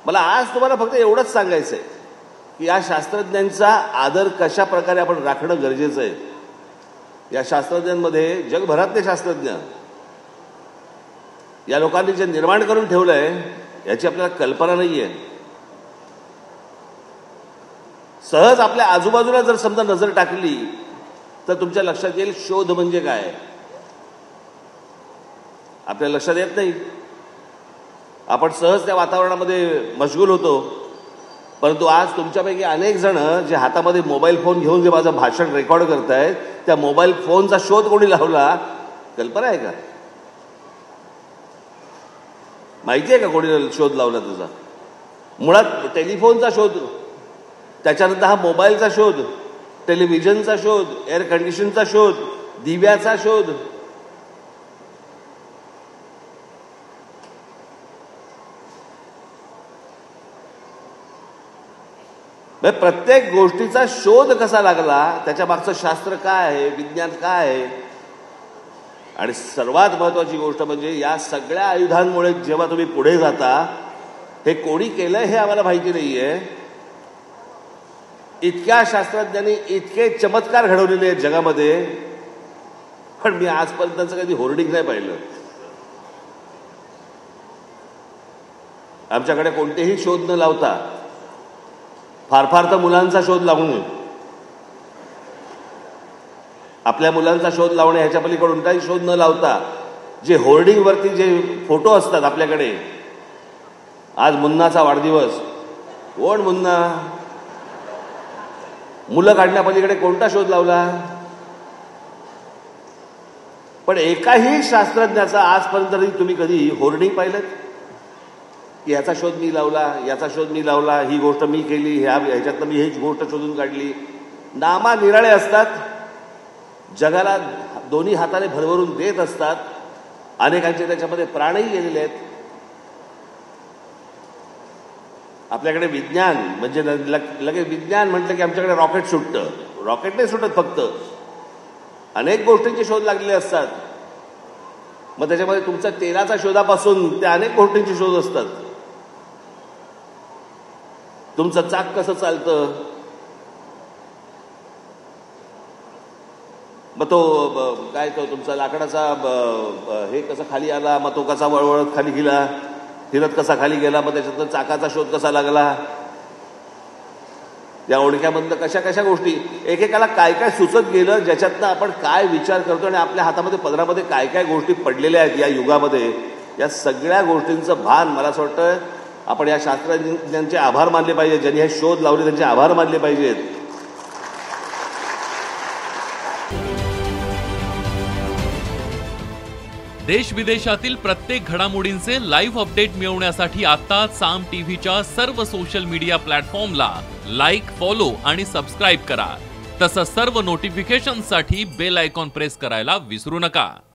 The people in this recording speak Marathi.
मला आज तुम्हाला फक्त एवढंच सांगायचं आहे की या शास्त्रज्ञांचा आदर कशा प्रकारे आपण राखणं गरजेचं आहे. या शास्त्रज्ञांमध्ये जगभरातले शास्त्रज्ञ, या लोकांनी जे निर्माण करून ठेवलंय याची आपल्याला कल्पना नाहीये. सहज आपल्या आजूबाजूला जर समजा नजर टाकली तर तुमच्या लक्षात येईल शोध म्हणजे काय. आपल्या लक्षात येत नाही. आपण सहज त्या वातावरणामध्ये मशगूल होतो. परंतु आज तुमच्यापैकी अनेक जण जे हातामध्ये मोबाईल फोन घेऊन जे माझं भाषण रेकॉर्ड करतायत, त्या मोबाईल फोनचा शोध कोणी लावला कल्पना आहे का? माहिती आहे का कोणी शोध लावला त्याचा? मुळात टेलिफोनचा शोध, त्याच्यानंतर हा मोबाईलचा शोध, टेलिव्हिजनचा शोध, एअर कंडिशनचा शोध, दिव्याचा शोध. प्रत्येक गोष्टीचा शोध कसा लागला, त्याच्या मागचं शास्त्र काय आहे, विज्ञान काय आहे. आणि सर्वात महत्वाची गोष्ट म्हणजे या सगळ्या आयुधांमुळे जेव्हा तुम्ही पुढे जाता, हे कोणी केलंय हे आम्हाला माहिती नाहीये. इतक्या शास्त्रज्ञांनी इतके चमत्कार घडवलेले आहेत जगामध्ये, पण मी आजपर्यंत त्यांचं कधी होर्डिंग नाही पाहिलं. आमच्याकडे कोणतेही शोध न लावता, फार फार तर मुलांचा शोध लावून, आपल्या मुलांचा शोध लावणे ह्याच्या पलीकडून काही शोध न लावता, जे होर्डिंगवरती जे फोटो असतात आपल्याकडे, आज मुन्नाचा वाढदिवस, कोण मुन्ना, मुलं काढण्यापलीकडे कोणता शोध लावला. पण एकाही शास्त्रज्ञाचा आजपर्यंत तुम्ही कधी होर्डिंग पाहिलं की याचा शोध मी लावला, याचा शोध मी लावला, ही गोष्ट मी केली, ह्याच्यातनं मी हीच गोष्ट शोधून काढली. नामा निराळे असतात, जगाला दोन्ही हाताने भरभरून देत असतात. अनेकांचे त्याच्यामध्ये प्राणही गेलेले आहेत. आपल्याकडे विज्ञान म्हणजे लगेच विज्ञान म्हटलं की आमच्याकडे रॉकेट सुटतं. रॉकेट नाही सुटत, फक्त अनेक गोष्टींचे शोध लागलेले असतात. मग त्याच्यामध्ये तुमचा तेलाचा शोधापासून त्या अनेक गोष्टींचे शोध असतात. तुमचं चाक कसं चालतं, मग तो काय तो तुमचा लाकडाचा हे कसं खाली आला, मग तो कसा वळवळत खाली गेला, फिरत कसा खाली गेला, मग त्याच्यातनं चाकाचा शोध कसा लागला. या ओळख्यामधनं कशा कशा गोष्टी, एकेकाला काय काय सुचत गेलं, ज्याच्यातनं आपण काय विचार करतो आणि आपल्या हातामध्ये पदरामध्ये काय काय गोष्टी पडलेल्या आहेत या युगामध्ये. या सगळ्या गोष्टींचं भान मला असं वाटतं आपण या शास्त्रज्ञांचे आभार मानले पाहिजे, ज्यांनी हे शोध लावले त्यांचे आभार मानले पाहिजेत. देश विदेशातील प्रत्येक घडामोडींचे लाईव्ह अपडेट मिळवण्यासाठी आता साम टीव्हीच्या सर्व सोशल मीडिया प्लॅटफॉर्मला लाईक, फॉलो आणि सबस्क्राईब करा. तसंच सर्व नोटिफिकेशनसाठी बेल आयकॉन प्रेस करायला विसरू नका.